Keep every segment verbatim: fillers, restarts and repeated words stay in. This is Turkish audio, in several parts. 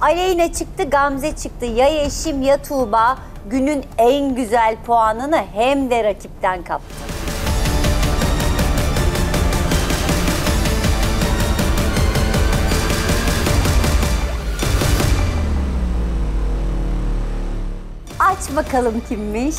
Aleyna çıktı, Gamze çıktı. Ya Yeşim ya Tuğba günün en güzel puanını hem de rakipten kaptı. Aç bakalım kimmiş?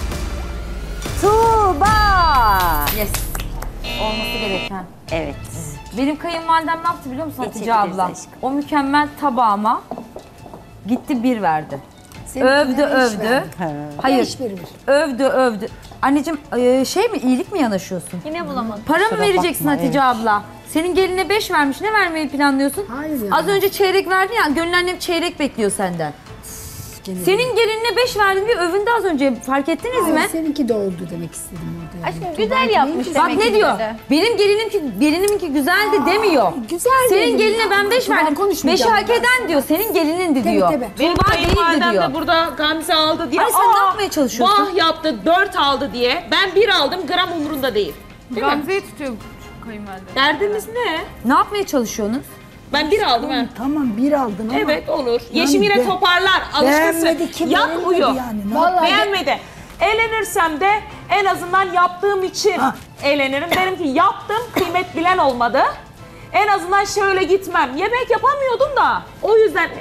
Tuğba! Yes. Olması gereken. Evet. Benim kayınvalidem ne yaptı biliyor musun Hatice Geçebiliriz abla? aşkım. O mükemmel tabağıma gitti bir verdi. Övdü övdü. Hayır. Beş verilir. Övdü övdü. Anneciğim e, şey mi iyilik mi yanaşıyorsun? Yine bulamadım. Para mı Kusura vereceksin bakma, Hatice evet. abla? Senin geline beş vermiş. Ne vermeyi planlıyorsun? Hayır ya. Az önce çeyrek verdin ya. Gönül annem çeyrek bekliyor senden. Senin gelinine beş verdin diye övündü az önce. Fark ettiniz Hayır, mi? seninki de oldu demek istedim orada. Yani. Aşkım Tuğba güzel yapmış neydi? Bak demek ne ki diyor? dedi. Benim gelinimki, geliniminki güzeldi demiyor. güzel Senin dedim geline ya. ben beş Tuğba verdim. Beşi konuşmayacağım hak ben eden sana. diyor. Senin gelinindi Tabii, diyor. tabii. Benim Tuğba değildi kayınvalidem diyor. de burada Gamze aldı diye. Ay sen ne "Aa, yapmaya çalışıyorsun?" Vah yaptı, dört aldı diye. Ben bir aldım, gram umurunda değil. Değil mi? Gamze'yi tutuyor kayınvalide. Derdimiz ne? Ne yapmaya çalışıyorsunuz? Ben bir aldım ha. Tamam bir aldın ama. Evet olur. Yani Yeşim yine be- toparlar. Alışkınsın. beğenmedi ki, Yak beğenmedi uyu. yani. Ne Vallahi beğenmedi. Eğlenirsem de en azından yaptığım için Ha. eğlenirim. Benimki yaptım, kıymet bilen olmadı. En azından şöyle gitmem. Yemek yapamıyordum da. O yüzden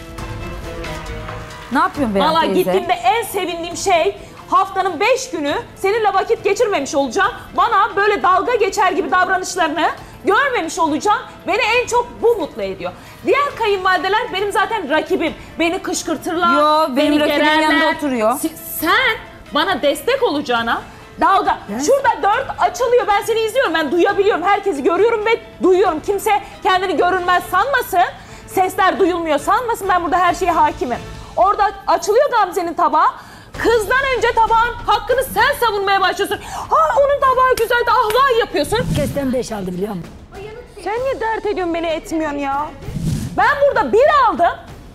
Ne yapıyorsun Beyhan valla teyze? gittiğimde en sevindiğim şey haftanın beş günü seninle vakit geçirmemiş olacağım. Bana böyle dalga geçer gibi davranışlarını görmemiş olacağım. Beni en çok bu mutlu ediyor. Diğer kayınvalideler benim zaten rakibim. Beni kışkırtırlar. Yo, benim beni rakibimin gererler. yanında oturuyor. Si- Sen bana destek olacağına dalga. Ben- Şurada dört açılıyor. Ben seni izliyorum. Ben duyabiliyorum. Herkesi görüyorum ve duyuyorum. Kimse kendini görünmez sanmasın. Sesler duyulmuyor sanmasın. Ben burada her şeye hakimim. Orada açılıyor Gamze'nin tabağı. Kızdan önce tabağın hakkını sen savunmaya başlıyorsun. Ha onun tabağı güzeldi, ah vay yapıyorsun. Kesten beş aldı biliyor musun? Sen niye dert ediyorsun, beni etmiyorsun ya? Ben burada bir aldım.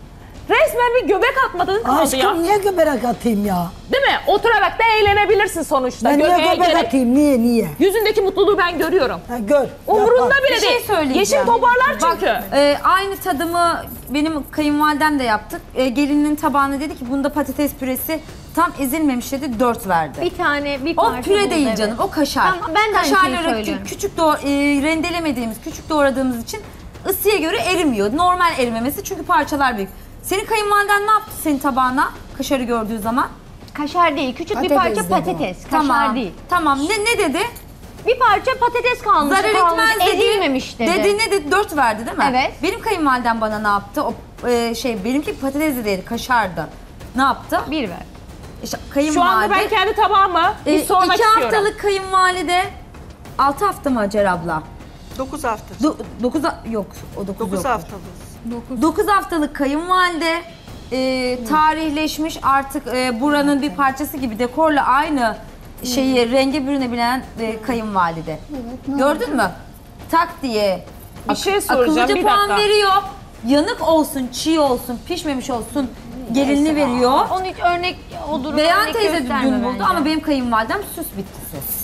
Resmen bir göbek atmadığın kaldı Aşkım ya. niye göbek atayım ya? Değil mi? Oturarak da eğlenebilirsin sonuçta. Ben niye Göbeğe göbek gerek- atayım? Niye niye? Yüzündeki mutluluğu ben görüyorum. Ha, gör. Umurunda Yapar. bile Bir şey değil. söyleyeceğim. Yeşim toparlar Bak, çünkü. e, aynı tadımı benim kayınvalidem de yaptık. E, gelinin tabağına dedi ki bunda patates püresi tam ezilmemiş dedi, dört verdi. Bir tane, bir O parça püre buldu, değil evet. canım, o kaşar. Tamam, ben de aynı şeyi Kaşarları söylüyorum. küçük doğ e, rendelemediğimiz, küçük doğradığımız için ısıya göre erimiyor. Normal erimemesi çünkü parçalar büyük. Senin kayınvaliden ne yaptı senin tabağına kaşarı gördüğü zaman? Kaşar değil, küçük bir Patates parça dedi o. patates. Kaşar Tamam. değil. Tamam. Ne ne dedi? Bir parça patates kalmış, Zarar kalmış, etmez dedi. ezilmemiş dedi. Dedi ne dedi? Dört verdi değil mi? Evet. Benim kayınvalidem bana ne yaptı? O e, şey benimki patates de değil, kaşardı. Ne yaptı? Bir ver. İşte Şu kayınvalide. anda ben kendi tabağımı e, bir sormak iki istiyorum. haftalık kayınvalide. Altı hafta mı Hacer abla? dokuz hafta. Do, dokuz yok o dokuz, dokuz yok. haftalık. Dokuz haftalık kayınvalide. E, tarihleşmiş artık e, buranın bir parçası gibi dekorla aynı şeyi renge bürünebilen e, kayınvalide. Gördün mü? Tak diye Bir şey soracağım, akıllıca bir puan dakika. veriyor. Yanık olsun, çiğ olsun, pişmemiş olsun gelinini veriyor. Onun hiç örnek o durum Beyan örnek teyze gösterme dün buldu bence. ama benim kayınvalidem süs bitkisi.